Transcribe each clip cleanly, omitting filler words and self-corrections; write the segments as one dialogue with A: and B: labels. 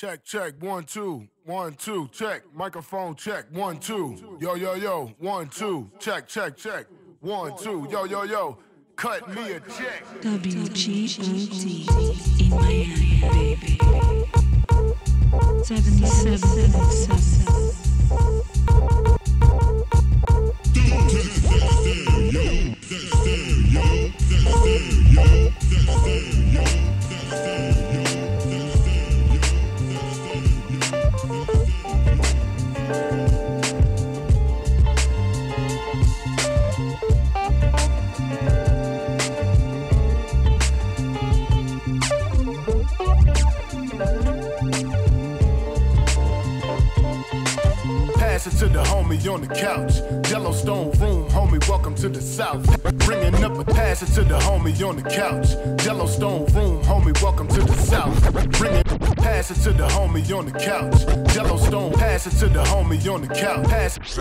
A: Check, check, 1, 2, 1, 2, check. Microphone check, 1, 2. Yo, yo, yo, 1, 2, check, check, check. 1, 2, yo, yo, yo. Cut me a check.
B: WGOT in Miami, baby. 7777.
A: Pass it to the homie on the couch. Yellowstone room, homie, welcome to the South. Bringing up a pass it to the homie on the couch. Yellowstone room, homie, welcome to the South. Bringing pass it to the homie on the couch. Yellowstone, pass it to the homie on the couch. Pass it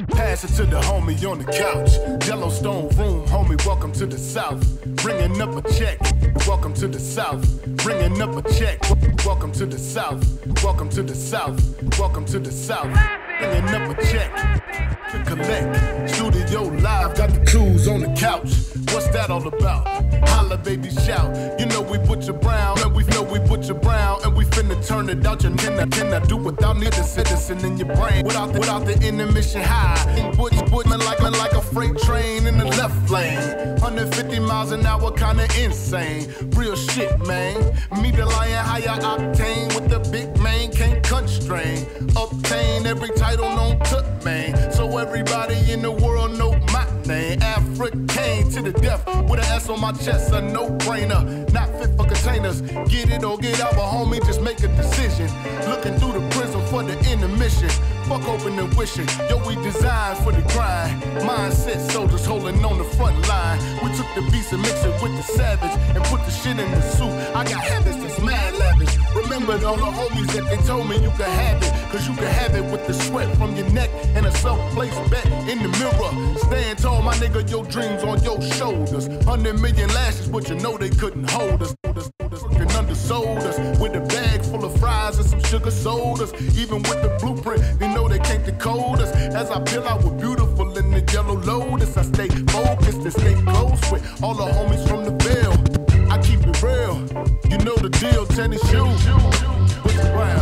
A: to the homie on the couch. Yellowstone room, homie, welcome to the South. Bringing up a check. Welcome to the South. Bringing up a check. Welcome to the South. Welcome to the South. Welcome to the South. Bringing up a check to collect. Studio live, got the clues on the couch. What's that all about? Holla, baby, shout. You know we Butcher Brown, and we know we Butcher Brown, and we finna turn it out. Your can I do without need a citizen in your brain? Without the intermission high. Butch like a freight train in the left lane. 150 miles an hour, kinda insane. Real shit, man. Me the lion, higher octane with the big man, can't constrain. Obtain every title known to man. So everybody in the world know my name. African to the death with an S on my chest, a no-brainer. Not fit for containers. Get it or get out, but homie, just make a decision. Looking through the prism for the intermission. Fuck open and wishing. Yo, we designed for the grind. Mindset soldiers holding on the front line. We took the beast and mixed it with the savage and put the shit in the suit. I got habits that's mad lavish. Remember all the homies that they told me you could have it. Cause you can have it with the sweat from your neck and a self-placed bet in the mirror. Stand tall, my nigga, your dreams on your shoulders. 100 million lashes, but you know they couldn't hold us. Working undersold us with a bag full of fries and some sugar sodas. Even with the blueprint, they know they can't decode us. As I peel out with beautiful in the yellow lotus, I stay focused and stay close with all the homies from the Ville. I keep it real, you know the deal. Tennis shoes, what's around?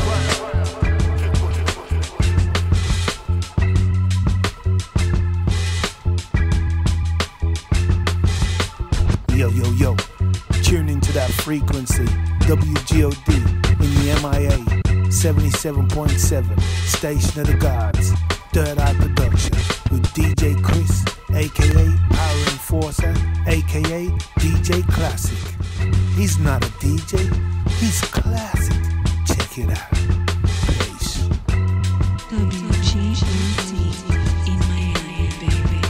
C: Yo, yo, yo, tune into that frequency, WGOD in the MIA, 77.7, Station of the Gods, Third Eye Production, with DJ Chris, a.k.a. Power Enforcer, a.k.a. DJ Classic. He's not a DJ, he's classic. Check it out. Peace.
B: WGOT in Miami, baby.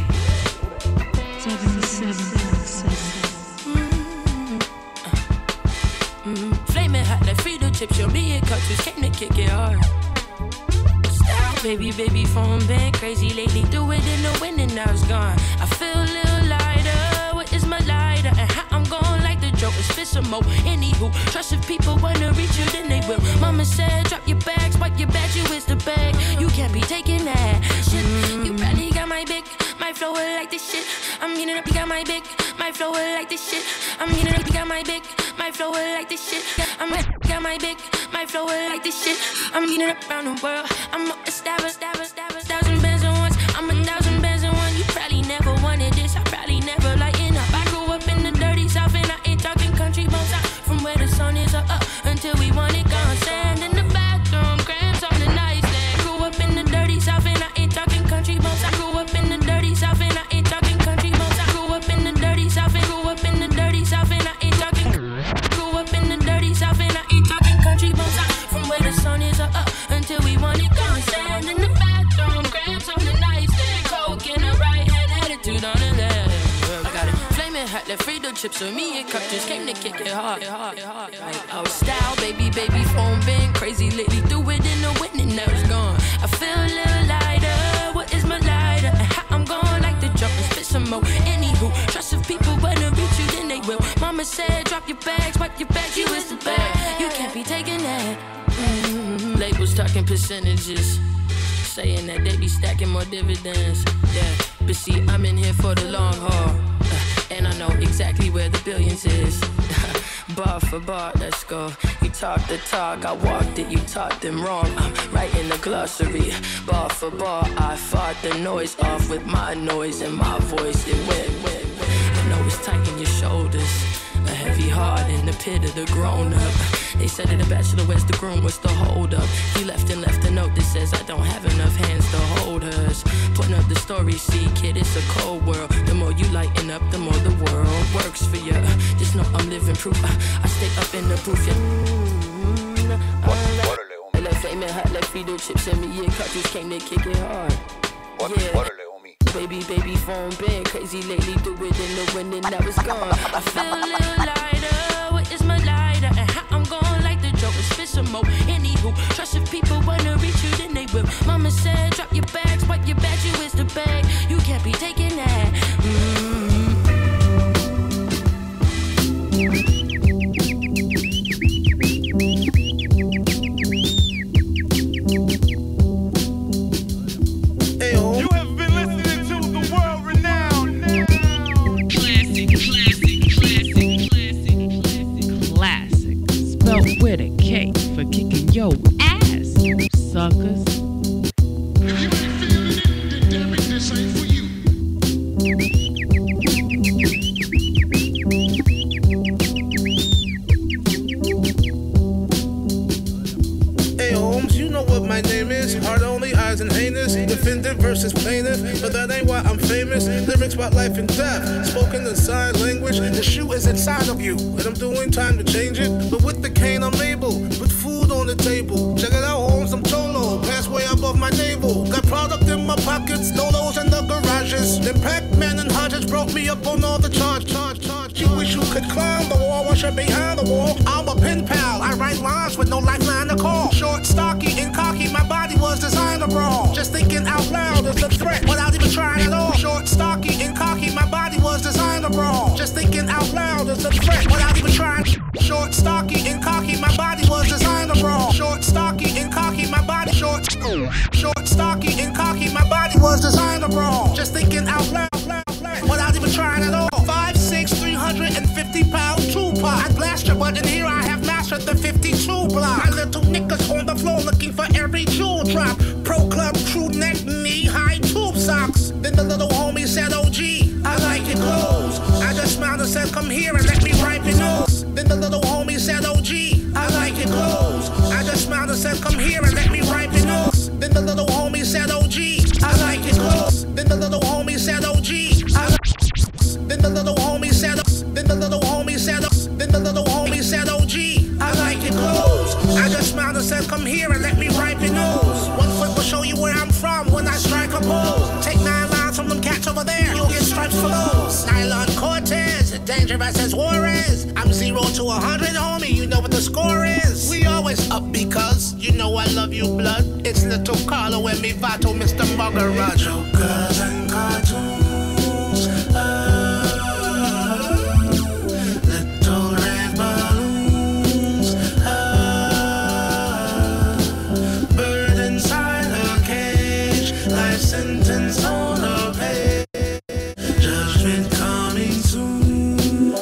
B: 7777.
D: Flaming hot like Frito chips, show me a cut, just came to kick it hard. Style, baby, phone been crazy lately. Do it in the wind and now it's gone. I feel a little lighter. What is my lighter? And how I'm going like the joke is fit some more. Anywho, trust if people wanna reach you, then they will. Mama said, drop your bags, wipe your bag, you is the bag. You can't be taking that shit. You probably got my big, my flow like this shit. I'm getting up, you got my big, my flow like this shit. I'm getting up, you got my big, my flow like this shit. I'm got my big, my flow like this shit. I'm getting up around the world. I'm a stabber, 1,000 bands at once. I'm 1,000 bands at once. You probably never wanted this. I probably never lighten up. I grew up in the dirty South and I ain't talking country bones out. From where the sun is up until we want it gone. Sand in the bathroom, cramps on the nightstand. Grew up in the dirty South and I ain't talking country bones. I grew up in the dirty South and I ain't talking country bones. I grew up in the dirty South and grew up in the dirty South and I ain't talking. Grew up in the dirty South and I ain't talking country bones. From where the sun is up until we want it gone. Sand in the bathroom, cramps on the nightstand. Coke in the right hand, attitude on the left. I got it flaming hot like Frito chips, so me and Cup just came to kick it hard. Like our style, baby, phone been crazy lately. Do it in the wind and now it's gone. I feel a little lighter. What is my lighter? And how I'm going like the jump and spit some more. Anywho, trust if people wanna reach you, then they will. Mama said, drop your bags, wipe your bags, you is the bag. You can't be taking that. Labels talking percentages, saying that they be stacking more dividends. Yeah, but see, I'm in here for the long haul, and I know exactly where the billions is. Bar for bar, let's go. You talk the talk, I walked it, you taught them wrong. I'm right in the glossary. Bar for bar, I fought the noise off with my noise and my voice. It went. I know it's tight in your shoulders, a heavy heart in the pit of the grown up. They said that the bachelor, where's the groom, what's the hold up? He left a note that says I don't have enough hands to hold hers. Putting up the story, see kid, it's a cold world. The more you lighten up, the more the world works for you. Just know I'm living proof, I stay up in the proof, yeah. Left fame and hot, left Frito chips and me, yeah, cartridge came to kick it hard. Yeah. Baby, phone been crazy lately, do it in the wind and now it's gone. I feel a little lighter, what is my lighter? And how I'm going like the Joker, spit some more. Anywho, trust if people wanna reach you, then they will. Mama said, drop your bags, wipe your bags, you is the bag. You can't be taking that.
E: With a cake for kicking your ass, you suckers.
A: If you ain't feeling it, then damn it, this ain't for you.
F: Hey Holmes, you know what my name is. Heart only, eyes and heinous. Defendant versus plaintiff, but that ain't why I'm famous. Lyrics about life and death, spoken in sign language. The shoe is inside of you, and I'm doing time to change it. But with the cane I'm able, put food on the table. Check it out, Holmes, I'm Cholo, pass way above my navel. Got product in my pockets, dolos in the garages. Then Pac-Man and Hodges broke me up on all the charge. You wish you could climb the wall, wash up behind the wall. I'm a pen pal, I write lines with no lifeline to call. Short, stocky, and cocky, my body was designed to brawl. Just thinking out loud is a threat, without even trying at all. Short, stocky, and cocky, my body was designed to brawl. Just thinking out loud is a threat, without even trying. Short, stocky, and cocky, my body was designed to brawl. Short, stocky, and cocky, my body short, stocky, and cocky, my body was designed to brawl. Just thinking out loud, without even trying at all. 5'6", 350 pound Tupac. I blast your butt, and here I have mastered the 52 block. My little niggas on the floor looking for every jewel drop. Pro club, crew neck, knee high tube socks. Then the little homie said, OG, I like your clothes. I just smiled and said, come here and let me wipe your nose. Then the little homie said, OG, I like your clothes. I just smiled and said, come here and let me wipe your nose. Then the little homie said, OG, I like your clothes. Then the little homie said, OG, Then the little homie said, Then the little homie said, Then the little homie said, OG, I like your clothes. I just smiled and said, come here and let me wipe your nose. One foot will show you where I'm from when I strike a pose. Take 9 lines from them cats over there, you'll get stripes for those. Nylon Cortez, dangerous as Juarez. I'm 0 to 100, homie, you know what the score is. We always up because, you know I love you, blood. It's little Carlo and me Vato, Mr. Muggerud. Jokers and cartoons, little red balloons, bird inside a cage, life sentence on a page, judgment coming soon.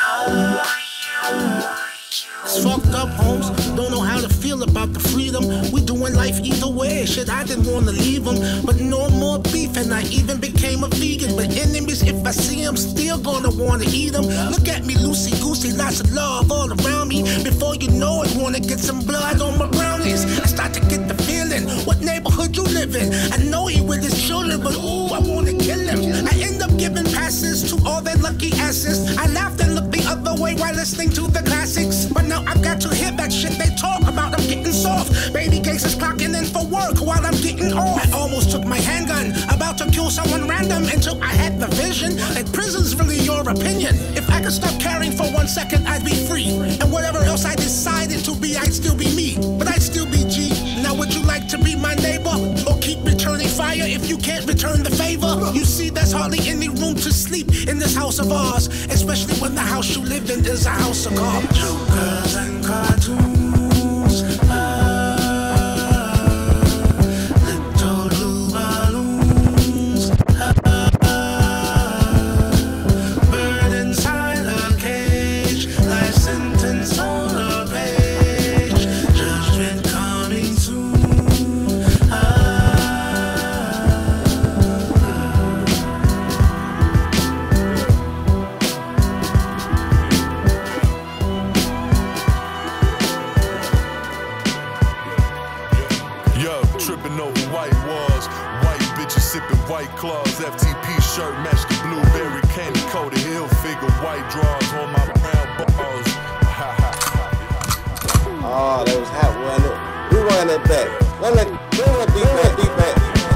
F: It's fucked up, Holmes. Don't know how to feel about the freedom. We doing life either way. Shit, I didn't want to leave them, but no more beef, and I even became a vegan. But enemies, if I see them, still gonna wanna eat them. Look at me, loosey goosey, lots of love all around me. Before you know it, wanna get some blood on my brownies. I start to get the feeling, what neighborhood you live in? I know he with his children, but ooh, I wanna kill him. I end up giving passes to all their lucky asses. I laughed and looked the other way while listening to the classics. But now I've got to hear that shit they talk about. I'm getting soft. Baby cases clocking in for work while I'm getting off. I almost took my handgun, about to kill someone random, until I had the vision that prison's really your opinion. If I could stop caring for 1 second, I'd be free. And whatever else I decided to be, I'd still be me. But I'd still be G. Now would you like to be my neighbor? Or keep returning fire if you can't return the favor? You see, there's hardly any room to sleep in this house of ours, especially when the house you live in is a house of cards. Jokers and cartoons,
A: FTP shirt match the blueberry candy coated heel figure, white drawers on my brown balls.
G: Oh, that was hot, wasn't it? We run that back. Run that deep back.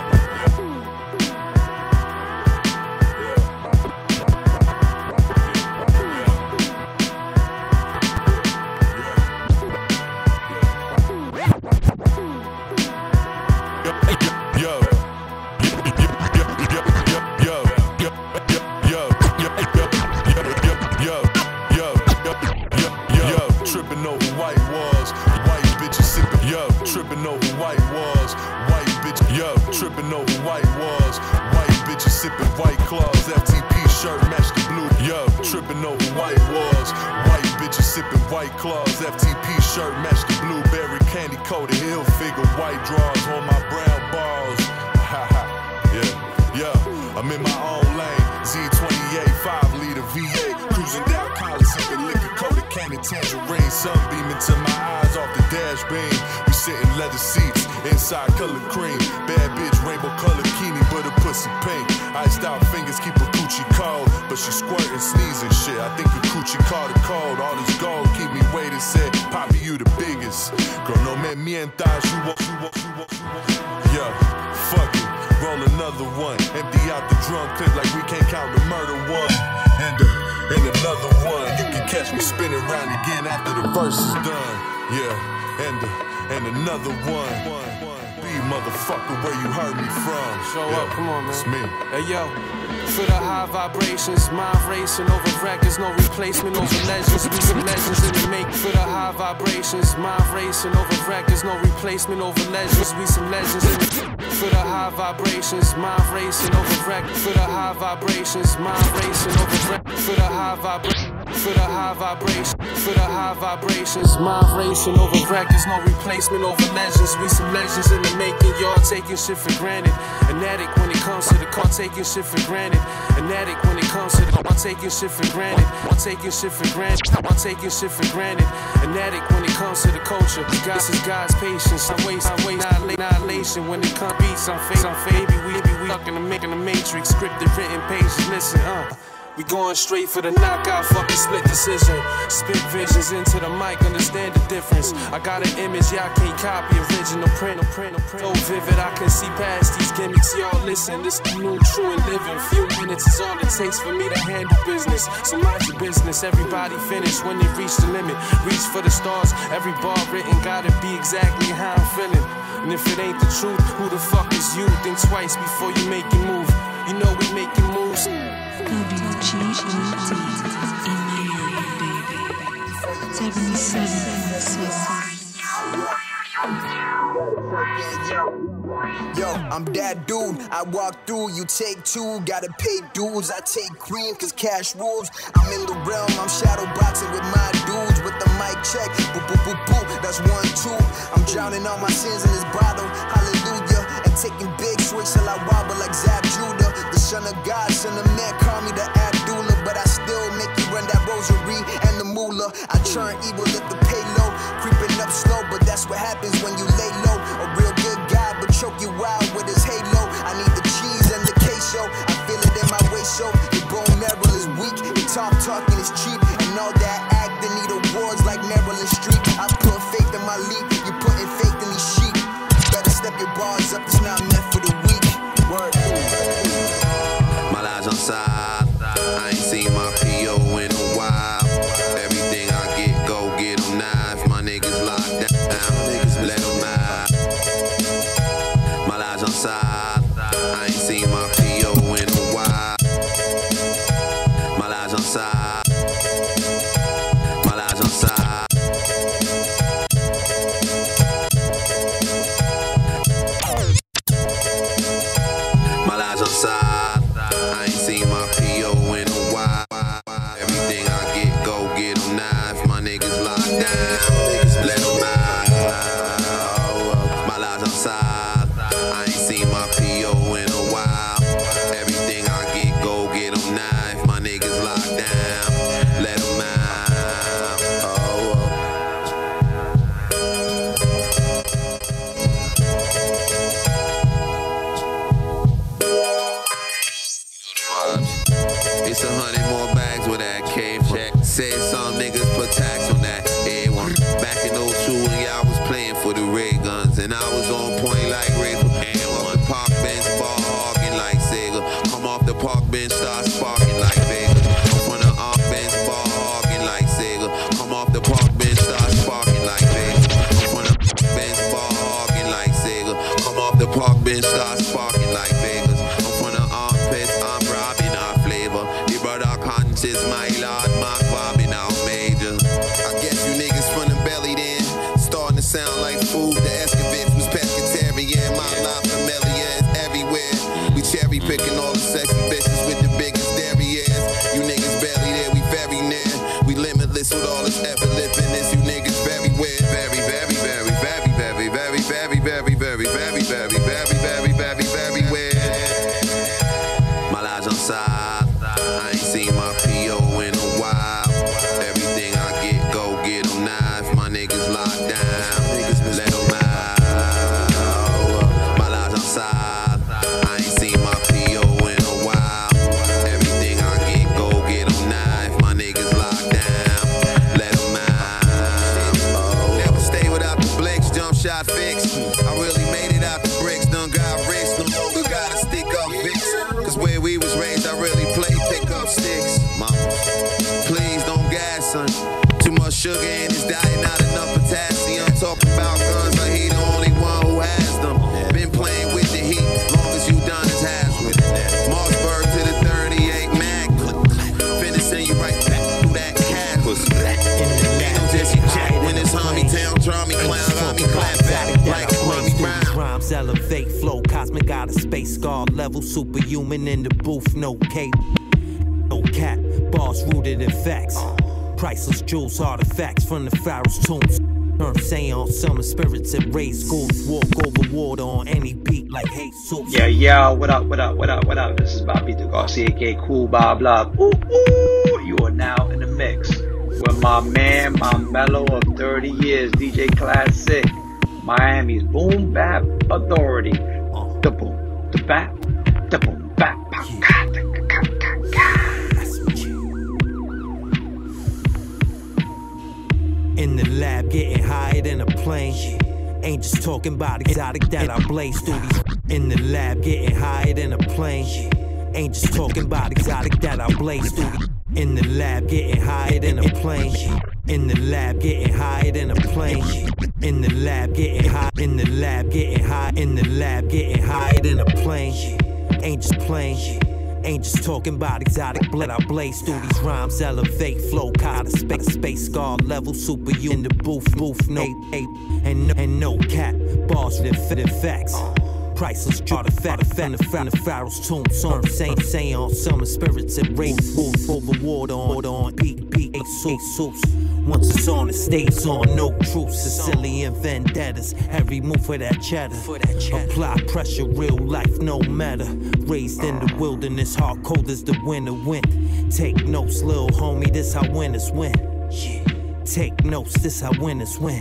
A: Tripping over white walls, white bitches sipping. Yo, tripping over white walls, white bitches. Yo, tripping over white walls, white bitches sipping white claws. FTP shirt match the blue. Yo, tripping over white walls, white bitches sipping white claws. FTP shirt match the blueberry candy coated heel figure, white drawers on my brown balls. Yeah, I'm in my own lane. Z28, 5 liter V8, cruising down college, sipping liquor coated candy tangerine, sun beaming to my eyes off the dash beam. We sit in leather seats, inside color cream, bad bitch rainbow color bikini, but her pussy pink. Iced out fingers keep her coochie cold, but she squirting, sneezing shit. I think her coochie caught a cold. All this gold keep me waiting. Said, Poppy, you the biggest. Girl, no me mientas, you want. Yeah, fuck it. Roll another one, empty out the drum clip like we can't count the murder one. And another one, you can catch me spinning around again after the verse is done. Yeah, and another one. Be motherfucker where you heard me from.
H: Show up, come on, man.
A: It's me.
H: Hey yo, for the high vibrations, mind racing over records, no replacement over legends. We some legends in the make. For the high vibrations, mind racing over records, no replacement over legends. We some legends in the. For the high vibrations, mind racing over records. For the high vibrations, mind racing over records. For the high vibrations. For the high vibration, for the high vibrations, mind racing over records, no replacement over legends. We some legends in the making, y'all taking shit for granted. An addict when it comes to the car, taking shit for granted. An addict when it comes to the car, taking shit for granted. I'm taking shit for granted. I'm taking shit for granted. An addict when it comes to the culture. This is God's patience. I waste annihilation when it comes beats. I'm baby, we stuck in the matrix, scripted, written pages. Listen, we going straight for the knockout, fucking split decision. Spit visions into the mic, understand the difference. I got an image, y'all can't copy original print. So vivid, I can see past these gimmicks. Y'all listen, this the new true and living. Few minutes is all it takes for me to handle business. So mind your business, everybody finish when they reach the limit. Reach for the stars, every bar written gotta be exactly how I'm feeling. And if it ain't the truth, who the fuck is you? Think twice before you make your move. You know we making moves.
B: WGOT in Miami, baby. 77.6.
I: Yo, I'm that dude. I walk through, you take two. Gotta pay dues, I take cream, cause cash rules. I'm in the realm, I'm shadow boxing with my dudes. With the mic check, boo boo boo boo, that's 1, 2. I'm drowning all my sins in this bottle, hallelujah. And taking big swings till I wobble like Zab Judah. The son of God, son of man, call me the Abdullah. But I still make you run that rosary and the moolah. I churn evil at the payload, creeping up slow. But that's what happens when you lay low. A real good guy, but choke you wild with his halo. I need the cheese and the queso, I feel it in my waist, so your bone marrow is weak. Your talking is cheap, and all that acting need awards like Maryland Street. I put faith in my leap, you putting faith in these sheep. Better step your bars up, it's not meant for the weak. Word.
J: My lies on side, I ain't seen my PO in a while. Everything I get, go get them knives. My niggas locked down, let them out. My lies on side, I ain't seen my PO in a while. My lies on side, my lies on side. that. Said some niggas put tax on that. Everyone back in 02 when y'all was playing for the red guns, and I was on point like Ray. And on the park bench, ball hogging like Sega. Come off the park bench, start sparking like Vega. Up on the arc bench, ball hogging like Sega. Come off the park bench, start sparking like Vega. Up on the bench, ball hogging like Sega. Come off the park bench, start sparking like Vegas. Up on the armpits, I'm robbing our flavor. The brother conscious, my lord, my bobbing out major. I guess you niggas from the belly then, starting to sound like food. The Escovitch was pescatarian, my life familiar is everywhere. We cherry picking all the sexy bitches with the biggest derrieres. You niggas barely there, we very near. We limitless with all this effortlessness. You niggas very weird, very, very, very, very, very, very, very, very, very, very, very, very, very, very, very weird. My lies on side, I ain't seen my PO in a while. Everything I get, go get them now. If my niggas locked down, let them out. My lies on side, I ain't seen my PO in a while. Everything I get, go get them now. If my niggas locked down, let them out. Never stay without the blicks, jump shot fix. I really made it out the bricks, done got rich. No longer gotta stick up Vicks. Cause where we was raised, I really played pick up sticks. Mama, please don't gas, son. Too much sugar in his diet, not enough potassium. Talking about guns, like he the only one who has them. Been playing with the heat, long as you done his has with it. Mossberg to the 38 mag. Finishing you right back through that cat. Ain't no Jesse Jack when it's homie town, draw me clown, got me clap back like Mommy Brown.
K: Rhymes elevate, flow cosmic out of space, guard level, superhuman in the booth, no cape, no cap, bars rooted in facts, priceless jewels, artifacts from the pharaoh's tombs. Turn seance, summon spirits and raise schools, walk over water on any beat like Jesus.
L: Yeah, what up? This is Bobby the Garcia, aka Cool Bob Love. Ooh, you are now in the mix with my man, my mellow of 30 years, DJ Classic, Miami's boom bap authority. The boom, the bap, the boom bap.
K: In the lab, getting higher than a plane. Ain't just talking about exotic that I blaze through these. In the lab, getting higher than a plane. Ain't just talking about exotic that I blaze through these. In the lab, getting higher than a plane. In the lab, getting higher than a plane. In the lab, getting high. In the lab, getting high. In the lab, getting higher than a plane. Ain't just plain. Ain't just talking about exotic blood. I blaze through these rhymes, elevate, flow, caught a space guard level, super you in the booth, no ape, and no cap, bars that facts. Priceless artifact, the pharaoh's tomb, saying on summer spirits and race wolves over water on peak, eight soups. Once it's on, it stays on, no truth. Sicilian vendettas, every move for that cheddar. Apply pressure, real life, no matter. Raised in the wilderness, hard cold as the winter wind. Take notes, little homie, this how winners win. Take notes, this how winners win.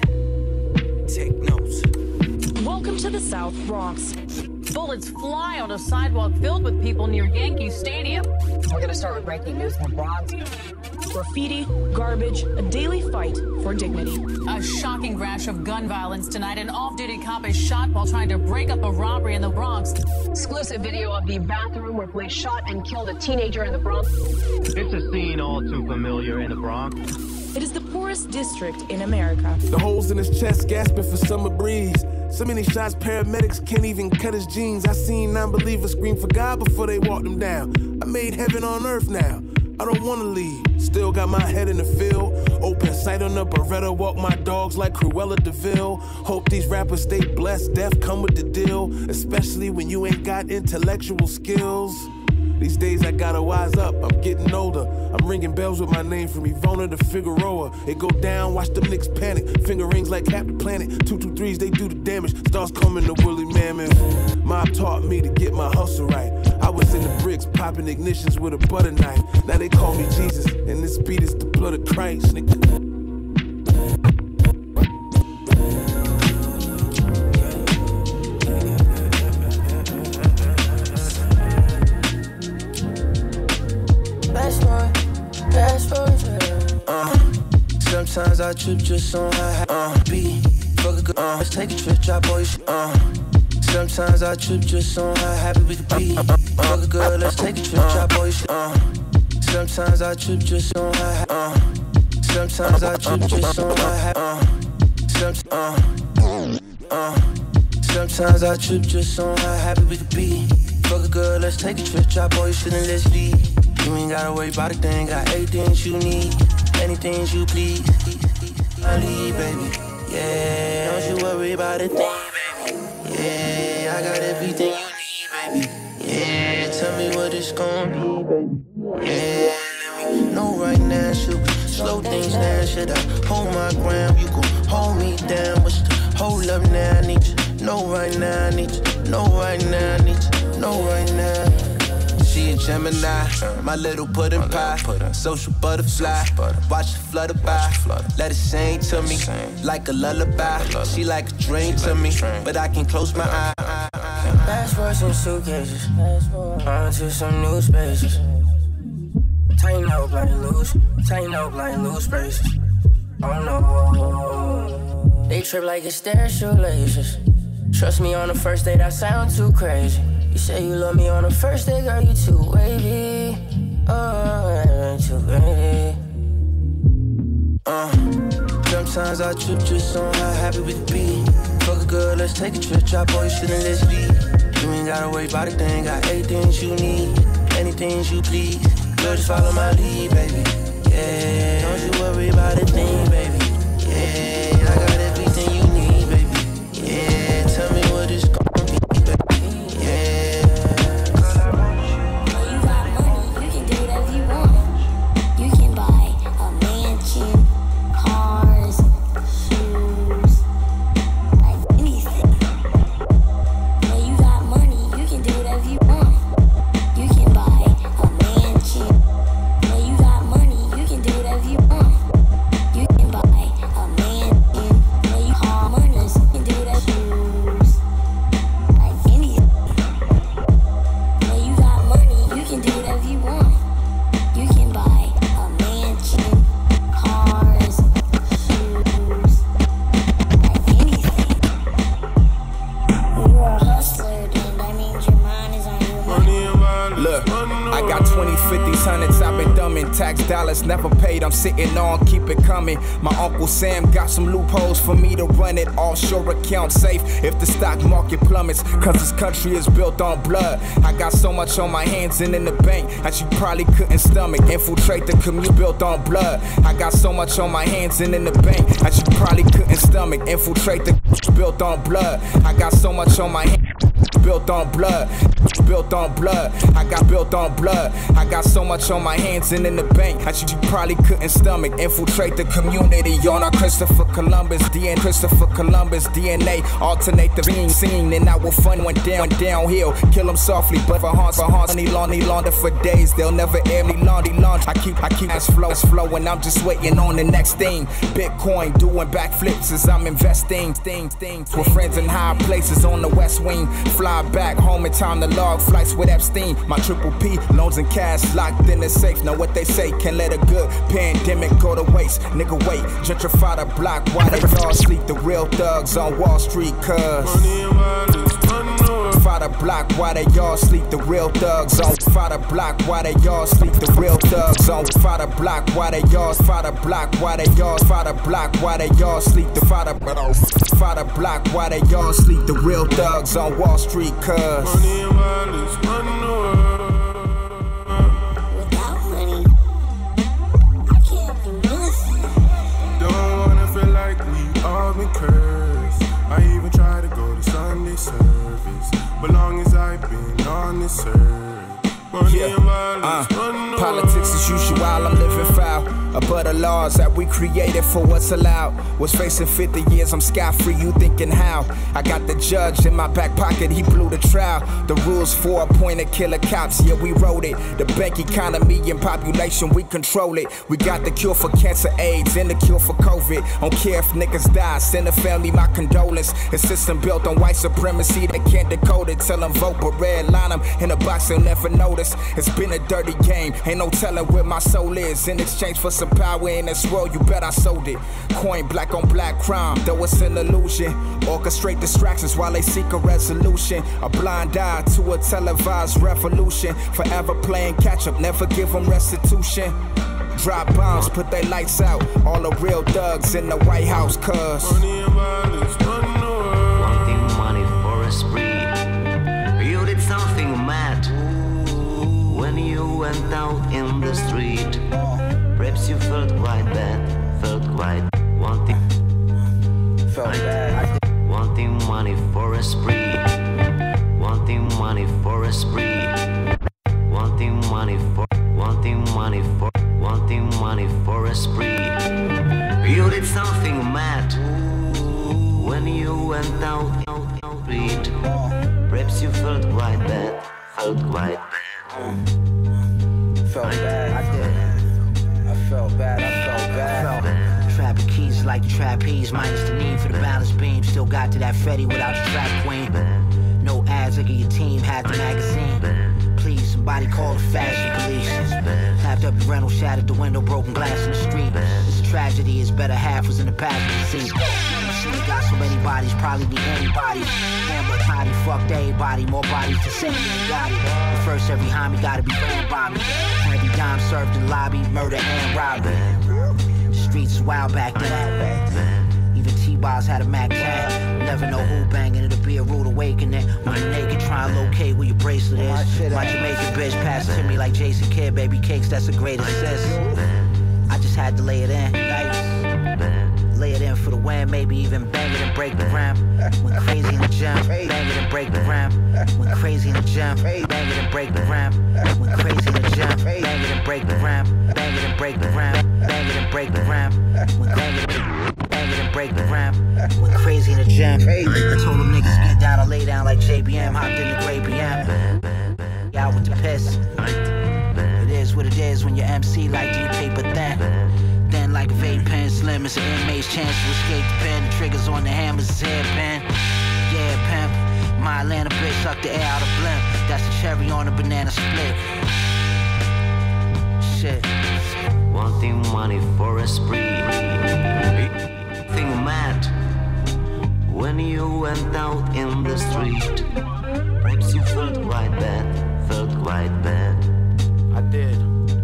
K: Take notes.
M: Welcome to the South Bronx. Bullets fly on a sidewalk filled with people near Yankee Stadium. We're gonna start with breaking news from Bronx. Graffiti, garbage, a daily fight for dignity. A shocking rash of gun violence tonight. An off-duty cop is shot while trying to break up a robbery in the Bronx. Exclusive video of the bathroom where police shot and killed a teenager in the Bronx.
N: It's a scene all too familiar in the Bronx.
M: It is the poorest district in America.
F: The holes in his chest gasping for summer breeze. So many shots, paramedics can't even cut his jeans. I seen non-believers scream for God before they walked him down. I made heaven on earth now. I don't wanna leave. Still got my head in the field. Open sight on the Beretta. Walk my dogs like Cruella DeVille. Hope these rappers stay blessed. Death come with the deal. Especially when you ain't got intellectual skills. These days I gotta wise up, I'm getting older. I'm ringing bells with my name from Ivona to Figueroa. It go down, watch them Knicks panic. Finger rings like Captain Planet. 223s, they do the damage. Stars coming to Willie Mammoth. Mob taught me to get my hustle right. I was in the bricks, popping ignitions with a butter knife. Now they call me Jesus, and this beat is the blood of Christ, nigga.
O: Best one, yeah. Sometimes I trip just on how be. Fuck a good, let's take a trip, drop all your shit, Sometimes I trip just on how happy we could be. Fuck a girl, let's take a trip, drop all your shit, Sometimes I trip just on how sometimes I trip just on how sometimes I trip just on how happy we could be. Fuck a girl, let's take a trip, drop all your shit and let's leave. You ain't gotta worry about a thing, got everything you need, anything you please. I leave, baby, yeah. Don't you worry about a thing, baby. Yeah, I got everything you need, baby. Yeah, tell me what it's gonna be, baby. Yeah, let me know right now, should we slow things down? Should I hold my ground? You gon' hold me down. What's the hold up now? I need you, know right now. I need you, know right now. I need you, know right now. She a Gemini, my little pudding pie, social butterfly, watch it flutter by, let it sing to me, like a lullaby, she like a dream to me, but I can close my eyes. Passports and suitcases, on to some new spaces, tighten up like loose braces, oh no, they trip like it's their shoelaces, trust me on the first date I sound too crazy. You say you love me on the first day, girl, you too wavy. Oh, too wavy. Sometimes I trip just on how happy we could be. Fuck a girl, let's take a trip, drop all your shit and let's leave. You ain't gotta worry about a thing, got everything you need, anything you please. Girl, just follow my lead, baby. Yeah, don't you worry about a thing, baby. Yeah, I got everything you need, baby. Yeah, tell me what it's gonna be.
P: Never paid, I'm sitting on, keep it coming. My Uncle Sam got some loopholes for me to run it. Offshore account safe if the stock market plummets, cause this country is built on blood. I got so much on my hands and in the bank that you probably couldn't stomach. Infiltrate the community built on blood. I got so much on my hands and in the bank that you probably couldn't stomach. Infiltrate the built on blood. I got so much on my hands built on blood. Built on blood, I got built on blood. I got so much on my hands and in the bank that you probably couldn't stomach. Infiltrate the community on our Christopher Columbus DNA. Christopher Columbus DNA. Alternate the scene and I will fun went downhill. Kill them softly, but for haunts, honey launder for days. They'll never air me laundry. I keep ass flow and I'm just waiting on the next thing. Bitcoin doing backflips as I'm investing. Things with friends in high places on the West Wing. Fly back home in time to log flights with Epstein. My triple P, loans and cash locked in the safe. Know what they say, can't let a good pandemic go to waste. Nigga wait, gentrify the block while they all sleep. The real thugs on Wall Street, cuz Fire the block while they all sleep. The real thugs on fire the block while they all sleep. The real thugs on fire the block while they all fire the block while they all fire the block while they all sleep. The fire the block while they all sleep. The real thugs on Wall Street, cuz
A: I even try to go to Sunday service, but long as I've been on this earth, money and violence,
P: politics as usual, I'm living foul. But the laws that we created for what's allowed was facing 50 years, I'm sky-free, you thinking how? I got the judge in my back pocket, he blew the trial. The rules for appointed killer cops, yeah, we wrote it. The bank economy and population, we control it. We got the cure for cancer, AIDS, and the cure for COVID. Don't care if niggas die, send the family my condolence. A system built on white supremacy, they can't decode it. Tell them vote, but red line them in a box they'll never notice. It's been a dirty game, ain't no telling where my soul is. In exchange for some of power in this world, you bet I sold it. Coin black on black crime, though it's an illusion. Orchestrate distractions while they seek a resolution. A blind eye to a televised revolution. Forever playing catch up, never give them restitution. Drop bombs, put their lights out. All the real thugs in the White House, cuz
Q: money and violence, money no world.
R: Wanting money for a spree. You did something mad when you went out in the street. Perhaps you felt quite bad, felt quite wanting.
I: Felt bad.
R: Wanting money for a spree. Wanting money for a spree. Wanting money for. Wanting money for. Wanting money for a spree. You did something mad when you went out in the street. Perhaps you felt quite bad, felt quite bad.
I: Felt bad, I did. I felt bad, I felt bad.
S: Trapping keys like the trapeze, minus the need for the balance beam. Still got to that Fetty without the trap queen. No ads, look at your team, had the magazine. Please, somebody call the fashion police. Tapped up the rental, shattered the window, broken glass in the street. It's a tragedy, his better half was in the passenger seat. She got so many bodies, probably be anybody. Damn, but Connie fucked everybody, more bodies to send me got it. But first, every homie gotta be ran by me. Every dime served in lobby, murder and robbery. Streets wild back then. Even T-Boss had a Mac tag. Never know who banging, it'll be a rude awakening. When you're naked, try and locate where your bracelet is. My Jamaican bitch passed to me like Jason Kidd, baby cakes, that's a great assist. I just had to lay it in. Lay it in for the win, maybe even bang it and break the rim. Went crazy in the gym, bang it and break the rim. Went crazy in the gym, bang it and break the rim. Went crazy in the gym, bang it and break the rim. Bang it and break the rim, bang it and break the rim. Went bang it and break the rim. Went crazy in the gym. I told them niggas get down, I lay down like JBM, hopped in the gray BM. Out with the piss. It is what it is when your MC like G paper thin. Then like a vape pen, slim as an inmate's chance to escape the pen. The triggers on the hammers is hairpin. Yeah, pimp. My Atlanta bitch sucked the air out of blimp. That's the cherry on a banana split. Shit.
R: Wanting money for a spree. Think mad when you went out in the street. Perhaps you felt quite bad, felt quite bad.
Q: I did.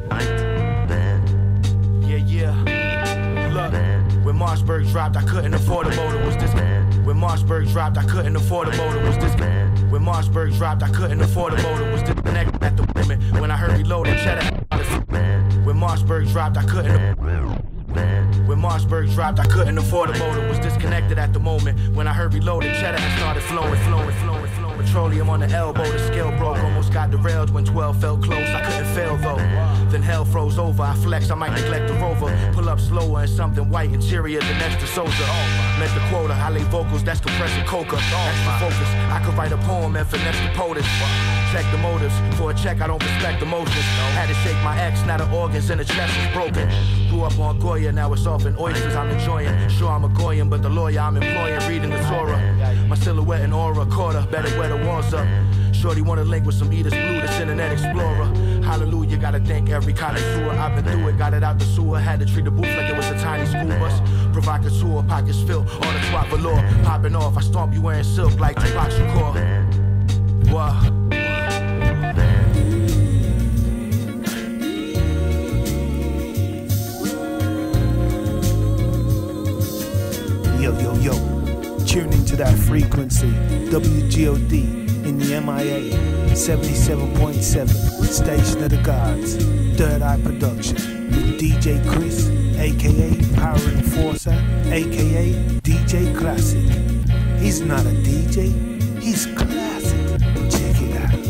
Q: Yeah. Look, when Marshburg dropped, I couldn't afford a motor. Was this when Marshburg dropped, I couldn't afford a motor. Was this when Marshburg dropped, I couldn't afford a motor. Was disconnected at the moment when I heard reloading cheddar. When Marshburg dropped, I couldn't. When Marshburg dropped, I couldn't afford a motor. Was disconnected at the moment when I heard reloading cheddar had started flowing. Petroleum on the elbow, the scale broke. Almost got derailed when 12 felt close. I couldn't fail though. Then hell froze over. I flex, I might neglect the rover. Pull up slower and something white interior than next to Souza. Met the quota, I lay vocals, that's compressing coca. Extra focus, I could write a poem and finesse the POTUS. Check the motives, for a check I don't respect emotions. Had to shake my ex, now the organs in the chest is broken. Grew up on Goya, now it's off in oysters I'm enjoying. Sure I'm a Goyan, but the lawyer I'm employing, reading the Torah. My silhouette and aura caught her, better wear the walls up. Shorty wanna link with some Eaters Blue, this Internet Explorer. Hallelujah, gotta thank every connoisseur. I've been through it, got it out the sewer. Had to treat the booth like it was a tiny school bus. Provocateur, pockets filled, all the twat velour. Popping off, I stomp you wearing silk like Tupac Shakur. Wow.
C: Yo, tune into that frequency, WGOD in the MIA, 77.7, Station of the Gods, Third Eye Production, with DJ Chris, aka Power Enforcer, aka DJ Classic. He's not a DJ, he's classic. Check it out.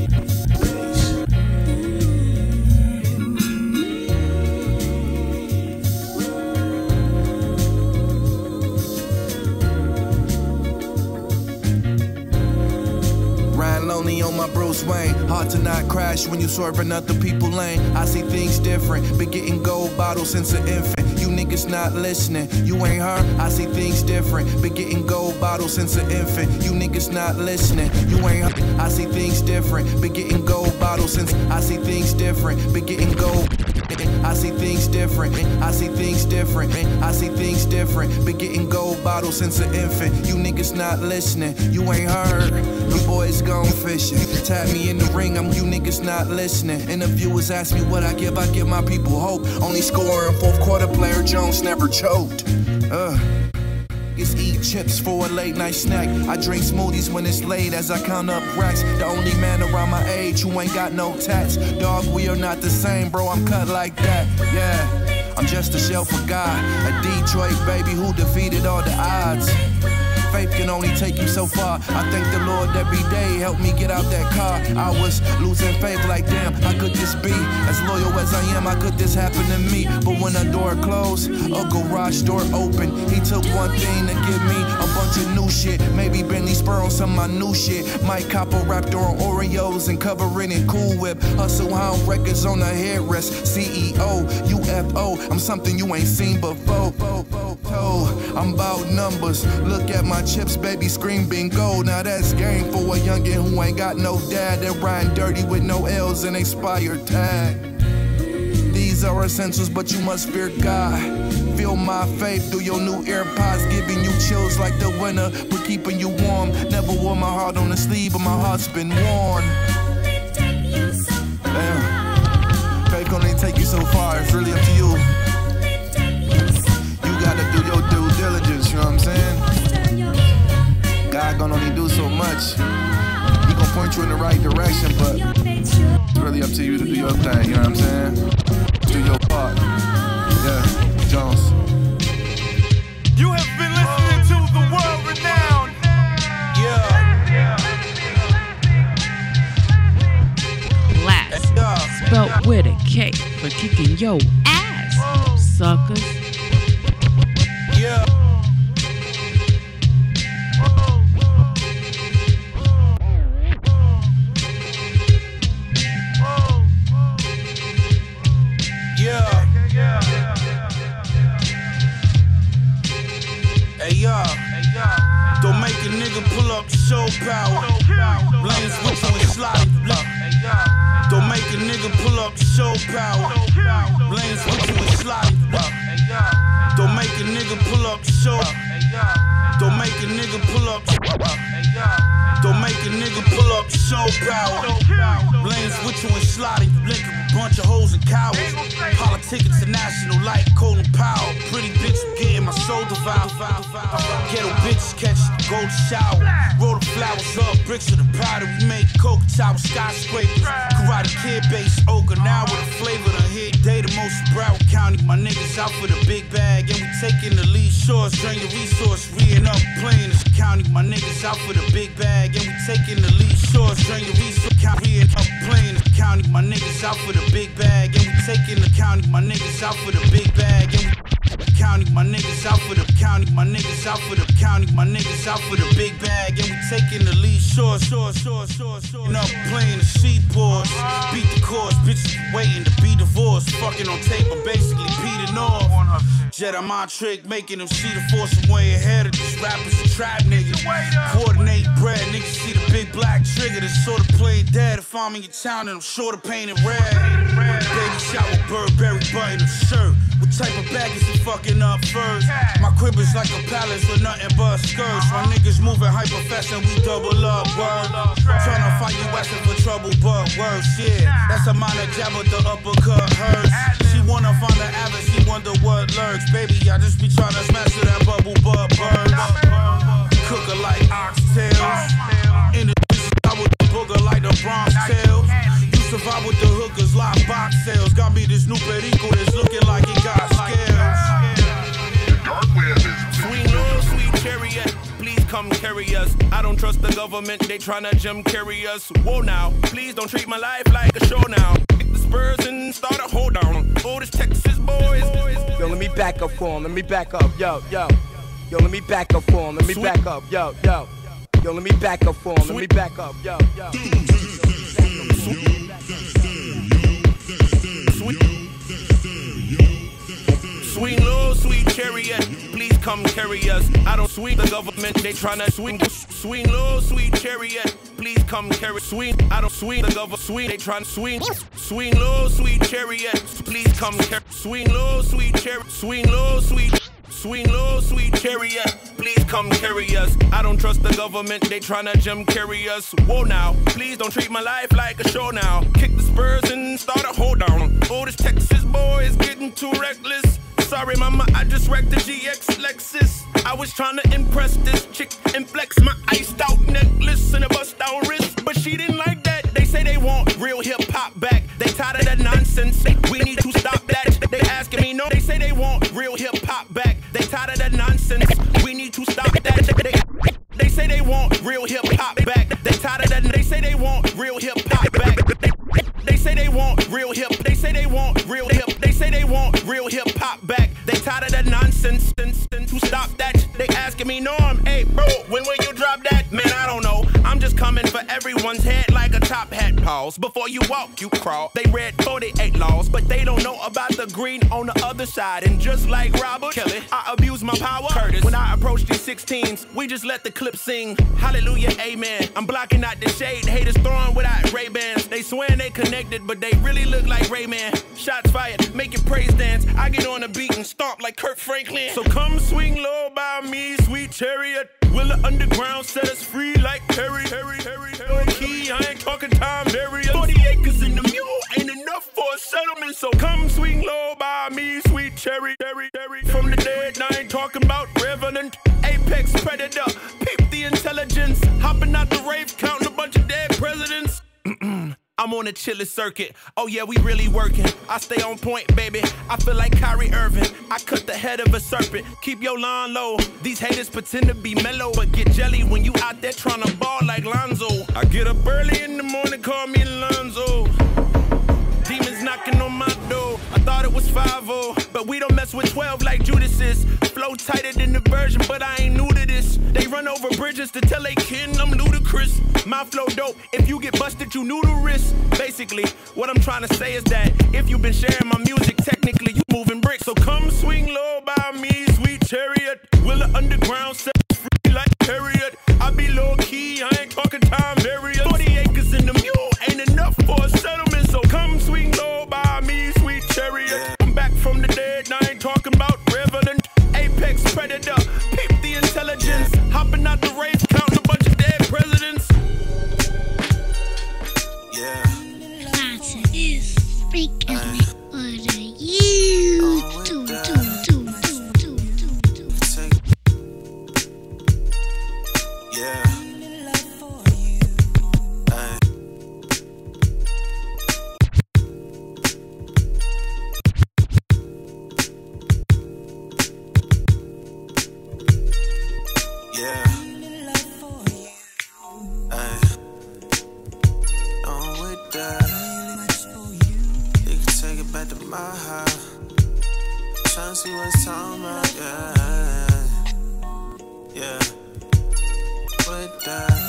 T: On my Bruce Wayne, hard to not crash when you swerving other people lane. I see things different, been getting gold bottles since an infant. You niggas not listening, you ain't heard. I see things different, been getting gold bottles since an infant. You niggas not listening, you ain't heard. I see things different, been getting gold bottles since. I see things different, been getting gold. I see things different. I see things different. I see things different. Been getting gold bottles since an infant. You niggas not listening. You ain't heard. You boys gone fishing. Tap me in the ring. You niggas not listening. Interviewers ask me what I give my people hope. Only scoring fourth quarter player Jones never choked. Niggas eat chips for a late night snack. I drink smoothies when it's late as I count up racks. The only man around my age who ain't got no tats. Dog, we are not the same, bro, I'm cut like that. Yeah, I'm just a shell for God. A Detroit baby who defeated all the odds. Faith can only take you so far. I thank the Lord every day, help me get out that car. I was losing faith like damn, how could this be? As loyal as I am, how could this happen to me? But when a door closed, a garage door opened. He took one thing to give me a bunch of new shit. Maybe Bentley Spur on some of my new shit. Might cop a Raptor on Oreos and cover it in Cool Whip. Hustle Hound records on the headrest. CEO, UFO, I'm something you ain't seen before. I'm about numbers, look at my chips, baby, scream bingo. Now that's game for a youngin' who ain't got no dad. That riding dirty with no L's and expired tag. These are essentials, but you must fear God. Feel my faith through your new AirPods, giving you chills like the winter, but keeping you warm. Never wore my heart on the sleeve, but my heart's been worn. Damn, faith only take you so far, it's really up to you. You gotta do your due diligence, you know what I'm saying? God gonna only do so much. He gonna point you in the right direction, but it's really up to you to do your thing, you know what I'm saying? Do your part. Yeah, Jones.
Q: You have been listening to the world renowned.
E: Class, spelt with a K, for kicking your ass, suckers.
Q: Yeah. Don't make a nigga pull up show power. Blame switch on his slide. Don't make a nigga pull up show power. Blame switch on his slide. Don't make a nigga pull up show. Don't make a nigga pull up. Don't make a nigga pull up show power. Blame switch on his slide. Blink a bunch of hoes and cowards. Politic international like Colin Powell. Pretty bitch getting my soul devoured. Ghetto bitches catch the golden shower. Roll the flowers up, bricks of the powder. We make coke tower skyscrapers. Karate Kid base Okinawa with a flavor to hit. Day the most in Broward County. My niggas out for the big bag and we taking the lead shores. Drain your resource, reeing up, playing this county. My niggas out for the big bag and we taking the lead shores. Drain your resource, reeing up, playing this county. My niggas out for the big bag and we taking the county. My niggas out for the big bag and we county. My niggas out for the county. My niggas out for the county. My niggas out for the big bag and we taking the lead shores. And up playing the seaports. Beat the course, bitches waiting to be divorced. Fucking on tape, I'm basically Peter North. Jedi mind trick, making them see the force from way ahead of these rappers and trap niggas. Coordinate bread, niggas see the big black trigger that's sort of played dead. If I'm in your town and I'm sure to paint it red. Baby shower, Burberry button of shirt. What type of bag is he fucking up first? My crib is like a palace with nothing but skirts. My niggas moving hyper fast and we double up, word. Tryna find you asking for trouble, but worse, yeah. That's a minor jab, but the uppercut hurts. She wanna find the average, she wonder what lurks. Baby, I just be tryna smash to that bubble butt bird. Cook her like oxtails. In the I with the booger like the Bronx tails. You survive with the hookers like box sales. Got me this new perico that's looking like it got scales.
U: Sweet little sweet chariot, please come carry us. I don't trust the government, they tryna Jim carry us. Whoa now, please don't treat my life like a show now. Pick the Spurs and start a hold down. Oh, this Texas boys.
V: Yo, let me back up for him, let me back up, yo. Yo, let me back up for him, let me back up, yo. Yo, let me back up for him, let me back up, yo.
U: Sweet little sweet chariot, please come carry us. I don't sweet the government, they tryna swing. Sweet little sweet chariot, please come carry. Sweet, I don't sweet the government, sweet, they tryna swing. Swing low, sweet chariot, please come carry. Swing low, sweet chariot, swing low, sweet. Swing low, sweet chariot, please come carry us. I don't trust the government, they tryna Jim carry us. Whoa now, please don't treat my life like a show now. Kick the Spurs and start a hold down. Oh, this Texas boy is getting too reckless. Sorry mama, I just wrecked the GX Lexus. I was tryna impress this chick and flex my iced out necklace and a bust down wrist, but she didn't like that. They say they want real hip hop back. They tired of that nonsense. We need to stop that. They asking me no. They say they want real hip hop back. They tired of that nonsense. We need to stop that. They say they want real hip hop back. They tired of that. They say they want real hip hop back. They say they want real hip. They say they want real hip. They say they want real hip hop back. They tired of that nonsense. To stop that. They asking me Norm, hey bro, when will you drop that? Man, I don't know. I'm just coming for everyone's head like a top hat. Pause. Before you walk, you crawl. They read 48 laws, but they don't know about the green on the other side. And just like Robert Kelly, I abuse my power. Curtis, when I approach these 16s, we just let the clip sing. Hallelujah, amen. I'm blocking out the shade. Haters throwing without Ray-Bans. They swear they connected, but they really look like Rayman. Shots fired, make your praise dance. I get on the beat and stomp like Kirk Franklin. So come swing low by me, sweet chariot. Will the underground set us free like Harry? Key, I ain't talking time variance. 40 acres in the mule ain't enough for a settlement. So come swing low by me, sweet cherry. From the dead, I ain't talking about revenant. Apex predator, peep the intelligence. Hopping out the rave, counting a bunch of dead presidents. I'm on a chiller circuit. Oh yeah, we really working. I stay on point, baby. I feel like Kyrie Irving. I cut the head of a serpent. Keep your line low. These haters pretend to be mellow, but get jelly when you out there trying to ball like Lonzo. I get up early in the morning, call me Lonzo. Demons knocking on my door. I thought it was 5-0, but we don't mess with 12 like Judas is. Flow tighter than the version, but I ain't new to this. They run over bridges to tell they kin I'm ludicrous. My flow dope, if you get busted, you knew the risk. Basically, what I'm trying to say is that if you've been sharing my music, technically you moving bricks. So come swing low by me, sweet chariot. Will the underground set free like Harriet? I be low key, I ain't talking time variance. 40 acres in the mule ain't enough for a settlement. So come swing low by me, sweet chariot. I'm back from the dead, I ain't talking about revenant. Apex predator, peep the intelligence. Hopping out the race, counting a bunch of dead presidents.
B: Yeah. That is freaking what are you do.
I: Yeah. My house, tryna see what's talking about, yeah. With that,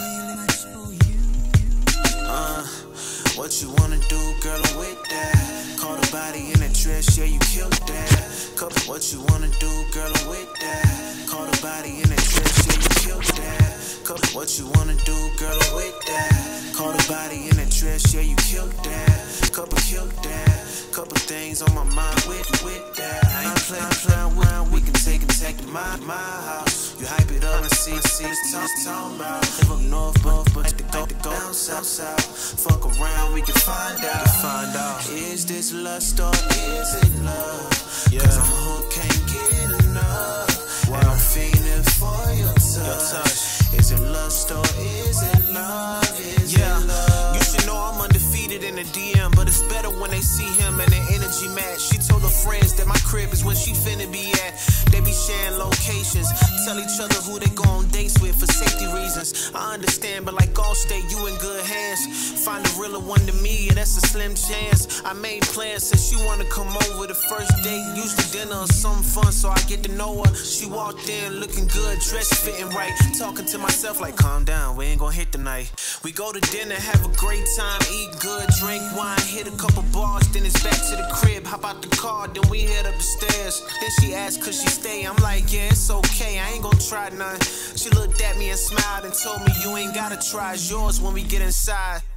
I: what you wanna do, girl, I'm with that. Call the body in a dress, yeah, you killed that. Couple, what you wanna do, girl, I'm with that. Call the body in a dress, yeah, you killed that. Couple, what you wanna do, girl, I'm with that. Call the body in a dress, yeah, you killed that. Couple killed that. Couple things on my mind with that. I ain't playing around, we can take to my house. You hype it up and see it's talking about. Live up north, but to go down south. Fuck around, we can find out. Is this lust or is it love? Yeah. Cause I'm hooked, can't get enough. Wow. And I'm fiending for your touch. Is it lust or is it love? Is it love? You should know I'm undefeated in the DM, but it's better when they see him and their energy match. She told her friends that my crib is where she finna be at. They be sharing locations, tell each other who they go on dates with for safety reasons. I understand, but like Allstate, you in good hands. Find a realer one to me, yeah, that's a slim chance. I made plans, said she wanna come over the first date. Usually dinner or something fun, so I get to know her. She walked in looking good, dressed fitting right. Talking to myself like, calm down, we ain't gonna hit tonight. We go to dinner, have a great time, eat good, drink wine, hit a couple bars, then it's back to the crib. Hop out the car, then we head up the stairs. Then she asked could she stay, I'm like, yeah, it's okay, I ain't gonna try none. She looked at me and smiled and told me you ain't gotta try, it's yours when we get inside.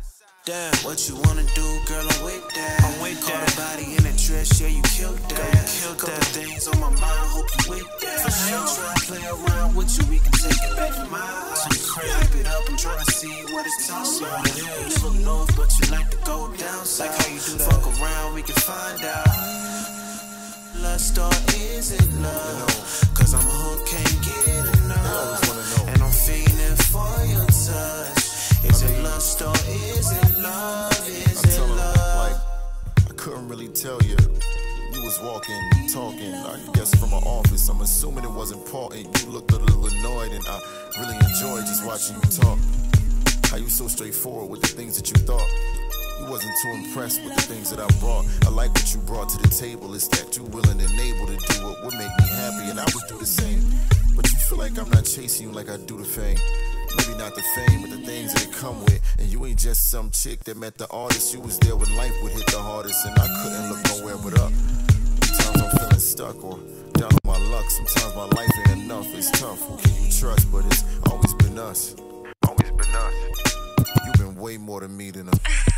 D: Damn, what you wanna do, girl? I'm with that. I'm with that. Caught a body in a dress, yeah, you killed that. Girl, you killed couple that. Things on my mind, hope you with that. For sure. Try to play around with you, we can take it back from my house. Hype it up, I'm trying to see what it's talking about. You live up north, but you like to go down south. Like how you do that. Fuck around, we can find out. Lust or is it love? Cause I'm hooked, can't get enough. And I'm feeling for your touch. Is it lust or is it love? Is it love?
G: Like, I couldn't really tell you. You was walking, talking, I guess from an office. I'm assuming it was important. You looked a little annoyed, and I really enjoyed just watching you talk. How you so straightforward with the things that you thought. You wasn't too impressed with the things that I brought. I like what you brought to the table. It's that you willing and able to do what would make me happy, and I would do the same. But you feel like I'm not chasing you like I do the fame. Maybe not the fame, but the things that it come with. And you ain't just some chick that met the artist. You was there when life would hit the hardest, and I couldn't look nowhere but up. Sometimes I'm feeling stuck or down on my luck. Sometimes my life ain't enough. It's tough. Who can you trust? But it's always been us. Always been us. You've been way more to me than a...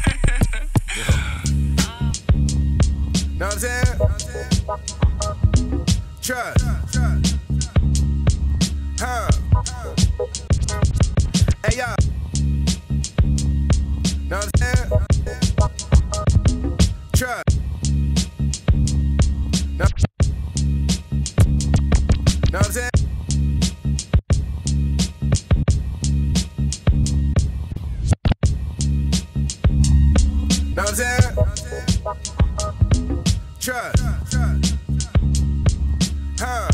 D: Know what I'm saying? Trust. Huh. Hey, y'all. Know what I'm saying? Trust. Know what I'm saying? Know what I'm saying? Trust. Huh.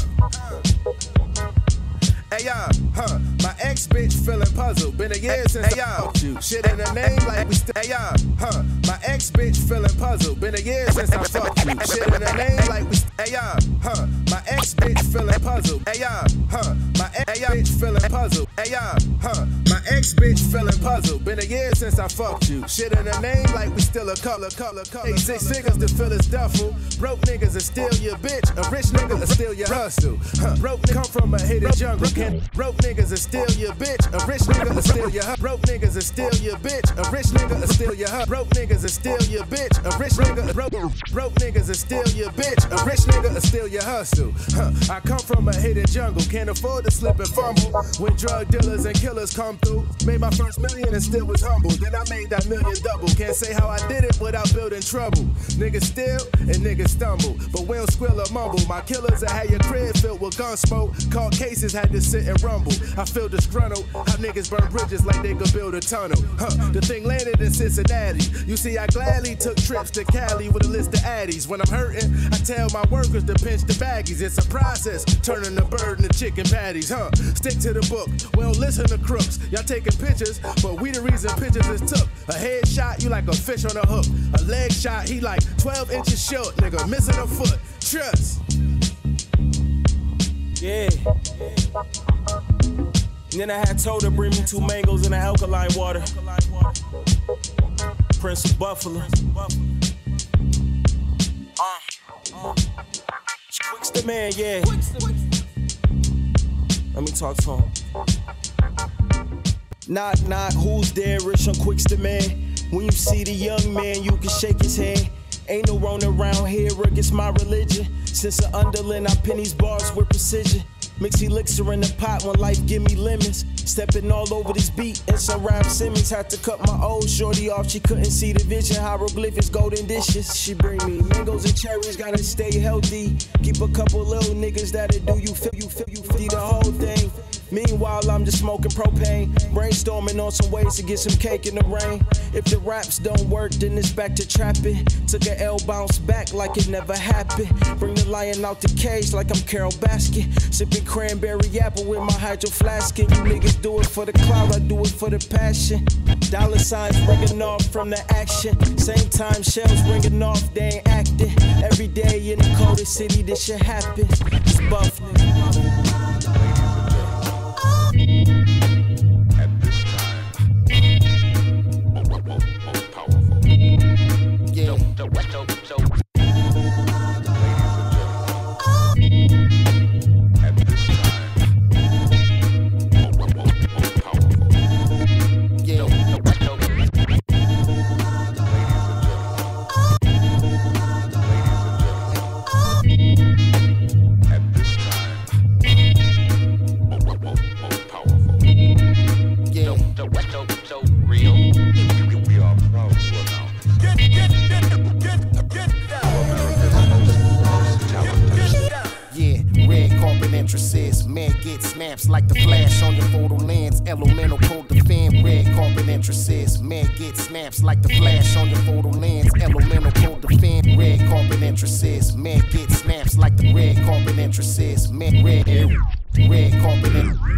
D: Hey y'all, my ex bitch feeling puzzled. Been a year since I fucked you. Shit in the name like we still. Hey y'all, my ex bitch feeling puzzled. Been a year since I fucked you. Shit in the name like we still. Hey y'all, my ex bitch feeling puzzled. Hey y'all, my ex bitch feeling puzzled. Hey y'all, my ex bitch feeling puzzled. Been a year since I fucked you. Shit in the name like we still a color. Hey, 6 figures to fill his duffel. Broke niggas will steal your bitch. A rich nigga will steal your hustle. Broke come from a hidden jungle. Broke niggas will steal your bitch. A rich nigga will steal your broke niggas will steal your bitch. A rich nigga will steal your broke niggas will steal your bitch. A rich nigga broke niggas will steal your bitch. A rich nigga will steal your hustle. I come from a hidden jungle. Can't afford to slip and fumble. When drug dealers and killers come through. Made my first million and still was humble. Then I made that million double. Can't say how I did it without building trouble. Niggas steal and niggas stumble. But we don't squill or mumble. My killers that had your crib filled with gun smoke. Caught cases had to sit and rumble. I feel disgruntled. How niggas burn bridges like they could build a tunnel. The thing landed in Cincinnati. You see, I gladly took trips to Cali with a list of addies. When I'm hurting, I tell my workers to pinch the baggies. It's a process, turning the bird into chicken patties. Stick to the book. We don't listen to crooks. Y'all taking pictures, but we the reason pictures is took. A head shot, you like a fish on a hook. A leg shot, he like 12 inches short, nigga, missing a foot. Trust.
W: Yeah. And then I had told her bring me 2 mangoes and an alkaline water. Prince of Buffalo. Quick's the man, yeah. Let me talk to him. Knock, knock, who's there? Rich on Quick's the man. When you see the young man, you can shake his hand. Ain't no wrong around here, it's my religion. Since the underland, I pen these bars with precision. Mix elixir in the pot when life give me lemons. Stepping all over this beat and some Rap Simmons. Had to cut my old shorty off, she couldn't see the vision. Hieroglyphics, golden dishes. She bring me mangoes and cherries, gotta stay healthy. Keep a couple little niggas that'll do you feel the whole thing. Meanwhile, I'm just smoking propane, brainstorming on some ways to get some cake in the rain. If the raps don't work, then it's back to trapping. Took an L, bounce back like it never happened. Bring the lion out the cage like I'm Carol Baskin. Sipping cranberry apple with my hydro flask. And you niggas do it for the clout, I do it for the passion. Dollar signs ringing off from the action. Same time shells ringing off, they ain't acting. Every day in the coldest city, this shit happen. It's buff, nigga.
H: entrances. Man get snaps like the flash on your photo lens. Elemental code defend red carpet entrances. Man get snaps like the flash on your photo lens. Elemental code defend red carpet entrances. Man get snaps like the red carpet entrances. Man red carpet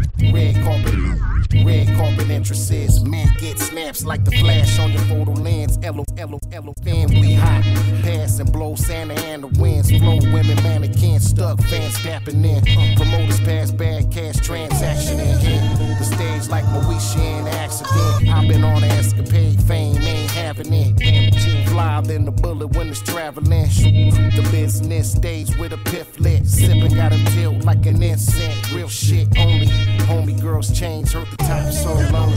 H: entrances. Man get snaps like the flash on your photo lens. Family hot. Pass and blow Santa and the winds flow. Women mannequins stuck, fans tapping in. Promoters pass bad cash transaction and hit the stage like Moesha in accident. I've been on an escapade, fame ain't having it. Fly than the bullet when it's traveling. The business stage with a piff lit. Sipping got a tilt like an incense. Real shit only. Homie girls change, hurt the top so lonely.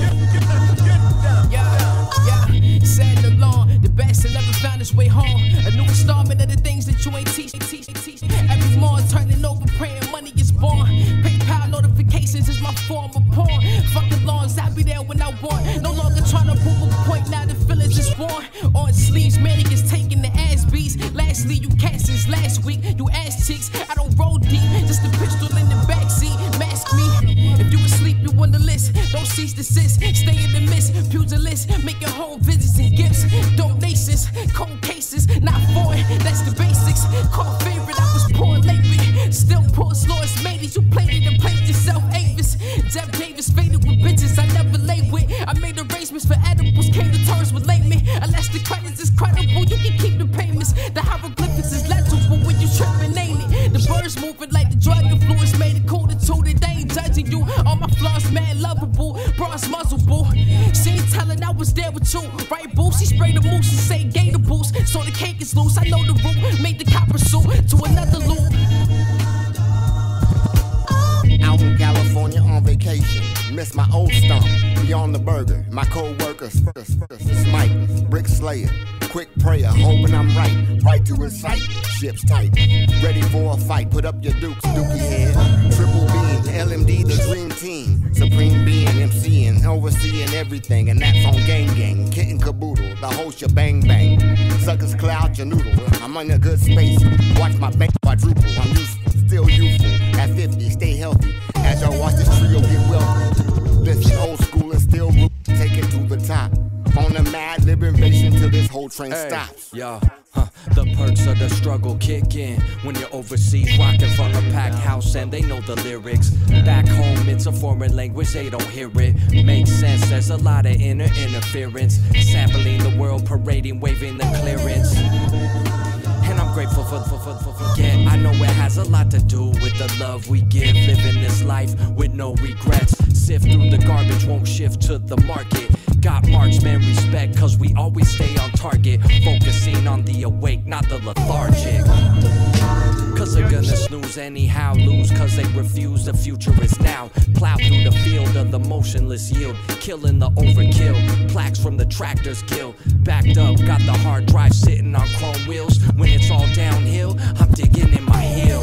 J: Yeah, sad and alone. The best that never found its way home. A new installment of the things that you ain't teach. Every morning turning over, praying money is born. PayPal notifications is my form of porn. Fucking lawns, I'll be there when I want. No longer trying to prove a point, now the feelings is born. On sleeves, man, it gets taking the ass beats. Lastly, you cast since last week. You ass cheeks, I don't roll deep. Just a pistol in the backseat. Mask me. If you asleep, you on the list. Don't cease to desist. Stay in the mist. Pugilist, making home visits and gifts. Donations, cold cases, not foreign. That's the basics. Call favorite, I was poor lately. Still poor, slowest mateys. You played it and played yourself. Avis. Jeff Davis faded with bitches I never lay with. I made arrangements for edibles. Came to terms with layman. Unless the credits is credible, you can keep the payments. The hieroglyphics is legible when you tripping, ain't it? The birds moving like the drug influence made it cool to toot it. They ain't judging you. All my flaws, mad lovable. Bronze muzzle, boo. She ain't telling I was there with you. Right, boo? She sprayed the moose and say gator boost. So the cake is loose. I know the root. Made the copper suit to another loop.
L: Out in California on vacation. Miss my old stump. Beyond the burger. My co-workers. Sniper. Brick slayer. Quick prayer. Hoping I'm right. Right to his sight. Ship's tight. Ready for a fight. Put up your dukes. Dookie head. Triple beam. LMD. The dream team. Supreme being. MCing. Overseeing everything. And that's on gang gang. Kitten caboodle. The whole shebang bang. Suckers cloud your noodle. I'm in a good space. Watch my bank quadruple. I'm useful. Still youthful. At 50. Stay healthy. As y'all watch this trio get wealthy. Listen, old school and still root. Take it to the top. On the mad liberation till this whole train stops.
X: Yeah, the perks of the struggle kick in when you're overseas rocking for a packed house and they know the lyrics. Back home, it's a foreign language, they don't hear it. Makes sense, there's a lot of inner interference. Sampling the world, parading, waving the clearance. And I'm grateful for yeah, I know it has a lot to do with the love we give. Living this life with no regrets. Sift through the garbage, won't shift to the market. Got marksman respect, cause we always stay on target. Focusing on the awake, not the lethargic. Cause they're gonna snooze anyhow, lose cause they refuse, the future is now. Plow through the field of the motionless yield, killing the overkill, plaques from the tractors kill. Backed up, got the hard drive sitting on chrome wheels. When it's all downhill, I'm digging in my heels.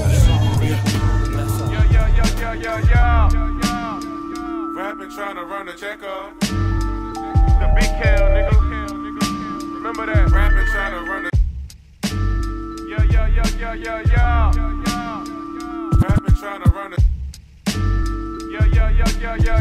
U: Rapping trying to run a check up. The big Cal, nigga. Remember that? Rapping trying to run a yeah. Rapping trying to run a yeah. Yeah.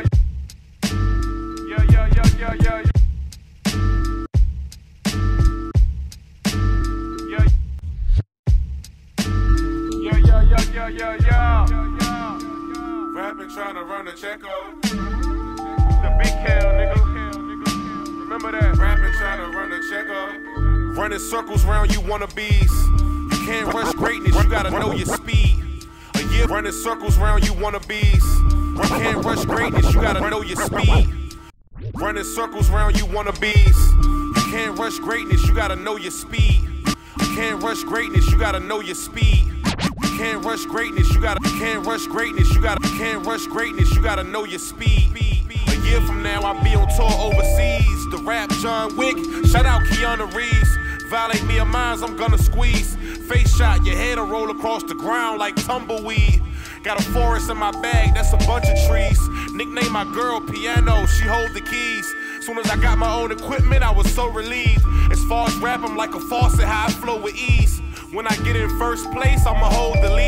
U: Rapping trying to run a check up. The big Cal, nigga. Remember that? Rapping trying to run a check up. Running circles round you wannabes. You can't rush greatness, you gotta know your speed. A year running circles round you wannabes. You can't rush greatness, you gotta know your speed. Running circles round you wannabes. You can't rush greatness, you gotta know your speed. You can't rush greatness, you gotta know your speed. You can't rush greatness, you can't rush greatness, you can't rush greatness, you gotta know your speed. A year from now, I'll be on tour overseas. The rap John Wick, shout out Keanu Reeves. Violate me a mines, I'm gonna squeeze. Face shot, your head'll roll across the ground like tumbleweed. Got a forest in my bag, that's a bunch of trees. Nickname my girl Piano, she hold the keys. Soon as I got my own equipment, I was so relieved. As far as rap, I'm like a faucet, how I flow with ease. When I get in first place, I'ma hold the lead.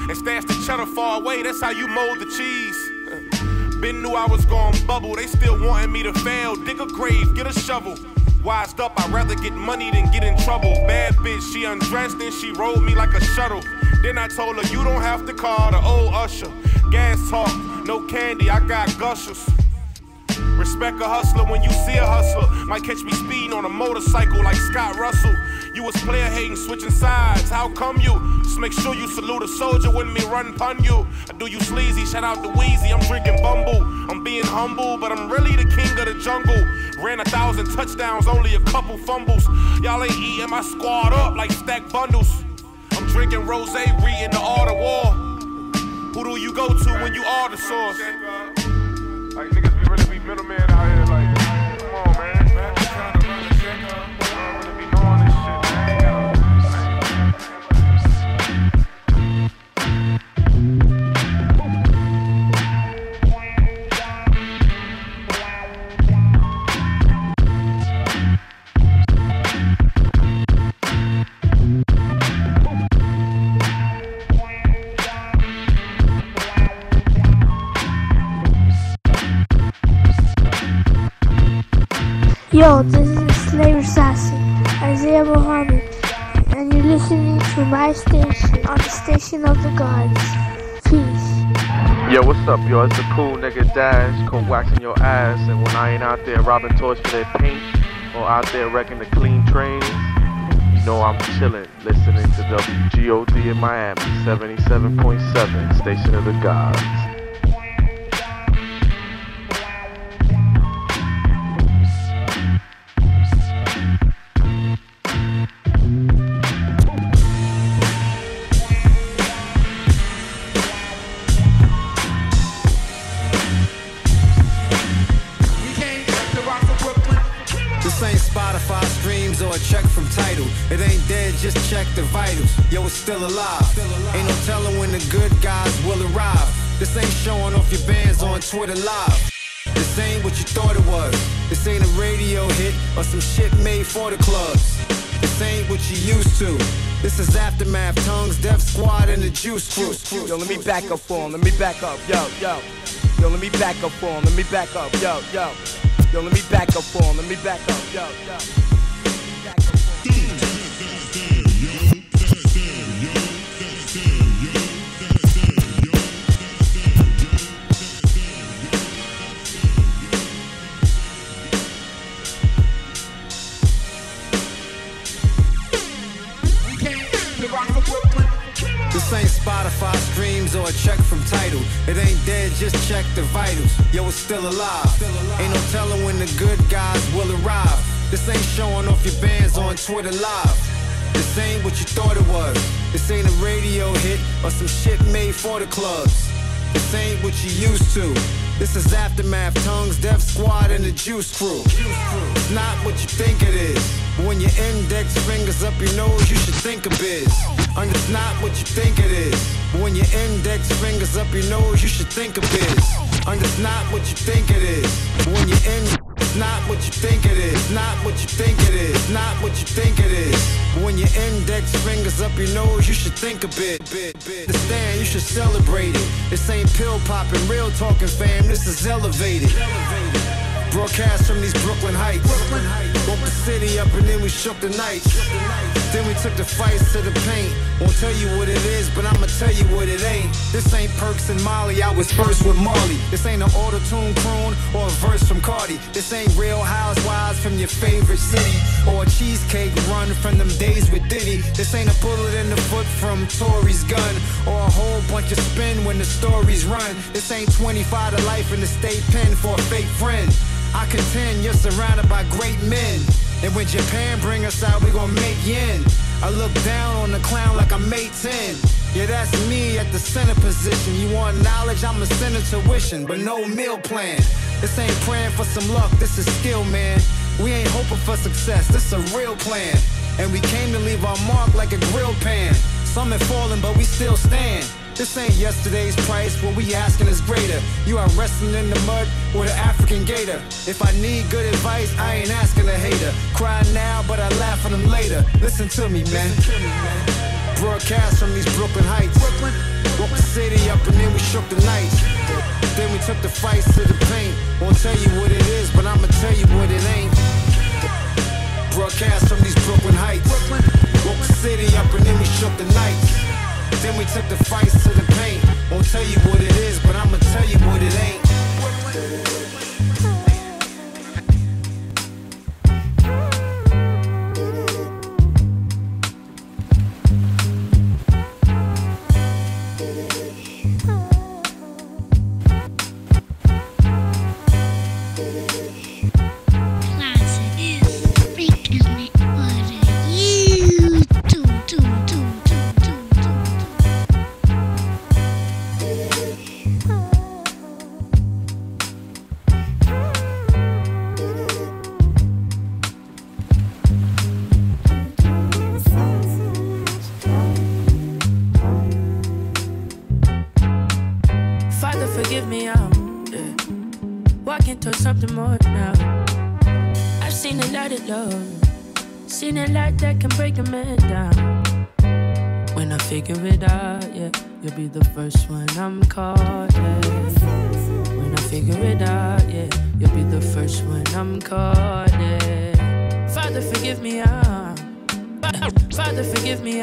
U: and stash the cheddar far away. That's how you mold the cheese. Been knew I was gon' bubble. They still wanting me to fail. Dig a grave, get a shovel. Wised up, I'd rather get money than get in trouble. Bad bitch, she undressed and she rolled me like a shuttle. Then I told her, you don't have to call the old usher. Gas talk, no candy, I got gushers. Respect a hustler when you see a hustler. Might catch me speeding on a motorcycle like Scott Russell. You was player hating, switching sides. How come you? Just make sure you salute a soldier when me run pun you. I do you sleazy, shout out to Weezy. I'm drinking Bumble. I'm being humble, but I'm really the king of the jungle. Ran 1,000 touchdowns, only a couple fumbles. Y'all ain't eating my squad up like stacked bundles. I'm drinking rosé, reading the Art of War. Who do you go to when you are the source? Like niggas be really be middleman out here, like, come on, man. Man, just trying to run a check up. Really be knowing this shit,
B: Yo, this is Slave Assassin, Isaiah Muhammad, and you're listening to my station on the Station of the Gods. Peace.
F: Yo, what's up, yo? It's the cool nigga Dash, come waxing your ass, and when I ain't out there robbing toys for their paint, or out there wrecking the clean trains, you know I'm chillin', listening to WGOD in Miami, 77.7, Station of the Gods.
K: Or a check from Tidal. It ain't dead, just check the vitals. Yo, it's still alive. Ain't no telling when the good guys will arrive. This ain't showing off your bands on Twitter Live. This ain't what you thought it was. This ain't a radio hit or some shit made for the clubs. This ain't what you used to. This is Aftermath, Tongues, Def Squad, and the Juice Crew.
V: Yo, let me back up for him. Let me back up. Yo, yo. Yo, let me back up for him. Let me back up. Yo, yo. Yo, let me back up for him. Let me back up. Yo, yo.
K: This ain't Spotify streams or a check from Tidal. It ain't dead, just check the vitals. Yo, it's still alive. Ain't no telling when the good guys will arrive. This ain't showing off your bands on Twitter Live. This ain't what you thought it was. This ain't a radio hit or some shit made for the clubs. This ain't what you used to. This is Aftermath, Tongues, Def Squad, and the Juice Crew. It's not what you think it is. But when your index fingers up your nose, you should think of biz. And it's not what you think it is. But when your index fingers up your nose, you should think of biz. And it's not what you think it is. But when your it's not what you think it is. Not what you think it is. Not what you think it is. But when your index fingers up your nose, you should think a bit. Understand, you should celebrate it. This ain't pill popping, real talking, fam. This is elevated. Broadcast from these Brooklyn Heights. Woke the city up and then we shook the night. Then we took the fights to the paint. Won't tell you what it is, but I'ma tell you what it ain't. This ain't Perks and Molly, I was first with Marley. This ain't an auto-tune croon or a verse from Cardi. This ain't Real Housewives from your favorite city, or a cheesecake run from them days with Diddy. This ain't a bullet in the foot from Tory's gun, or a whole bunch of spin when the stories run. This ain't 25 to life in the state pen for a fake friend. I contend you're surrounded by great men, and when Japan bring us out, we gon' make yen. I look down on the clown like I'm 10. Yeah, that's me at the center position. You want knowledge, I'm a center tuition, but no meal plan. This ain't praying for some luck, this is skill, man. We ain't hoping for success, this a real plan. And we came to leave our mark like a grill pan. Some have fallen, but we still stand. This ain't yesterday's price, what we asking is greater. You are wrestling in the mud with an African gator. If I need good advice, I ain't asking a hater. Cry now, but I laugh at them later. Listen to me, man. Broadcast from these Brooklyn Heights. Woke the city up and then we shook the nights. Then we took the fights to the paint. Won't tell you what it is, but I'ma tell you what it ain't. Broadcast from these Brooklyn Heights. Woke the city up and then we shook the nights. Then we took the fights to the paint. Won't tell you what it is, but I'ma tell you what it ain't.
A: You'll be the first one I'm calling. When I figure it out, yeah, you'll be the first one I'm calling. Father, forgive me, Father, forgive me,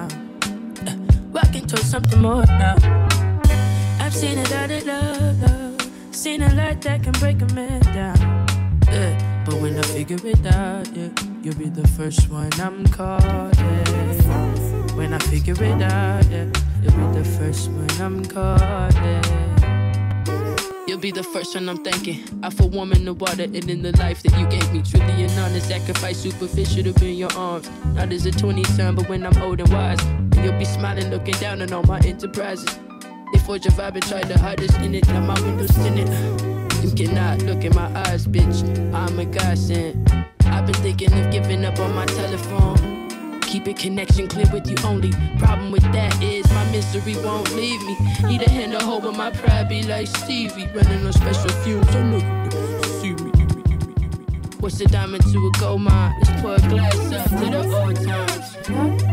A: walking towards something more now. I've seen a lot of love, seen a lot that can break a man down. Yeah, but when I figure it out, yeah, you'll be the first one I'm calling. When I figure it out, yeah, you'll be the first one I'm calling. You'll be the first one I'm thanking. I for warm in the water and in the life that you gave me. Truly an honest sacrifice, superficial to be in your arms. Not as a 20 son, but when I'm old and wise, and you'll be smiling, looking down on all my enterprises. They forge a vibe and try to hide us in it. Now my window's tinted. You cannot look in my eyes, bitch. I'm a godsend. I've been thinking of giving up on my telephone. Keep it connection clear with you only. Problem with that is my misery won't leave me. Need a hand to hold, but my pride be like Stevie. Running on special fumes, I know you can see me. What's a diamond to a gold mine? Let's pour a glass up to the old times.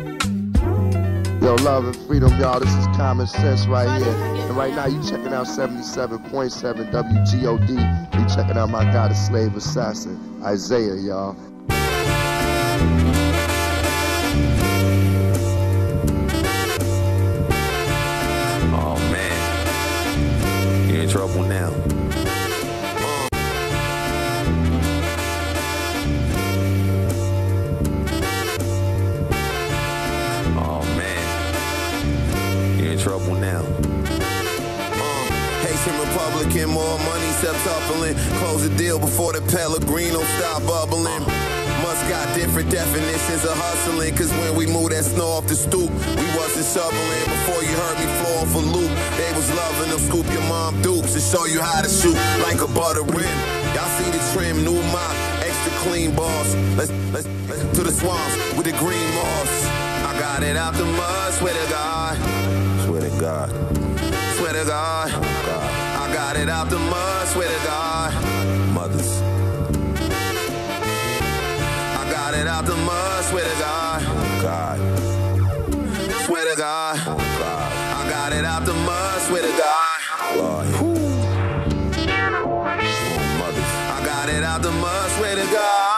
F: Yo, love and freedom, y'all. This is Common Sense right here. And right now, you checking out 77.7 WGOD. You checking out my guy, the slave assassin, Isaiah, y'all.
M: Trouble now. Oh man, you're in trouble now.
N: Haitian Republican, more money, septuppling. Close the deal before the Pellegrino stop bubbling. Must got different definitions of hustling, cause when we moved that snow off the stoop, we wasn't shoveling. Before you heard me flow off a loop, they was loving them. Scoop your mom dupes and show you how to shoot like a butter rim. Y'all see the trim, new mop, extra clean balls. Let's to the swamps with the green moss. I got it out the mud, swear to God.
M: Swear to God.
N: Swear to God. I got it out the mud, swear to God.
M: Mothers.
N: Got it out the mud, swear to God.
M: God.
N: Swear to God.
M: Oh God.
N: I got it out the mud, swear to God.
M: Lord.
N: Mothers. I got it out the mud, swear to God.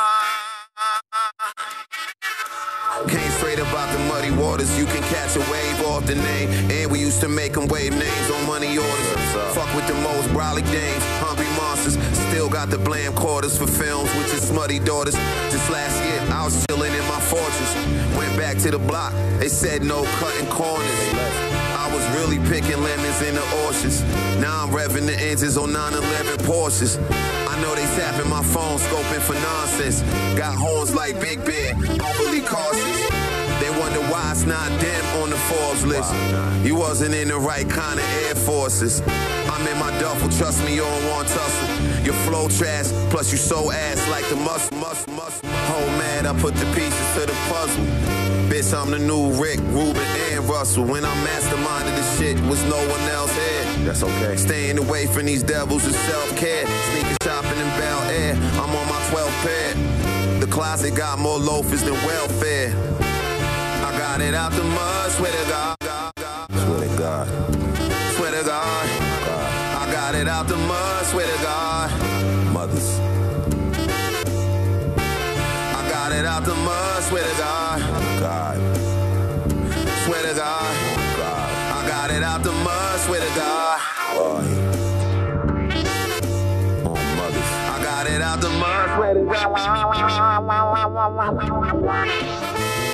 N: Came straight about the muddy waters. You can catch a wave off the name. And we used to make them wave names on money orders. Fuck with the most brolic dames, hungry monsters. Still got the bland quarters for films with your smutty daughters. Just last year, I was chilling in my fortress. Went back to the block, they said no cutting corners. I was really picking lemons in the orchards. Now I'm revving the engines on 911 Porsches. I know they tapping my phone, scoping for nonsense. Got horns like Big Ben, overly cautious. They wonder why it's not them on the Forbes list. You wasn't in the right kind of Air Forces. I'm in my duffel, trust me, you don't want tussle. Your flow trash, plus you so ass like the muscle. Whole mad, I put the pieces to the puzzle. Bitch, I'm the new Rick, Ruben, and Russell. When I masterminded the shit, was no one else here.
M: That's okay.
N: Staying away from these devils is self-care. Sneaker shopping in Bel Air, I'm on my 12th pair. The closet got more loafers than welfare. I got got it out the mud, swear to God.
O: Swear to God.
N: Swear to God. I got it out the mud, swear to God.
O: Mothers.
N: I got it out the mud, swear to God.
O: God.
N: Swear to God. I got it out the mud, swear to God.
O: Mothers.
N: I got it out the mud, swear to God.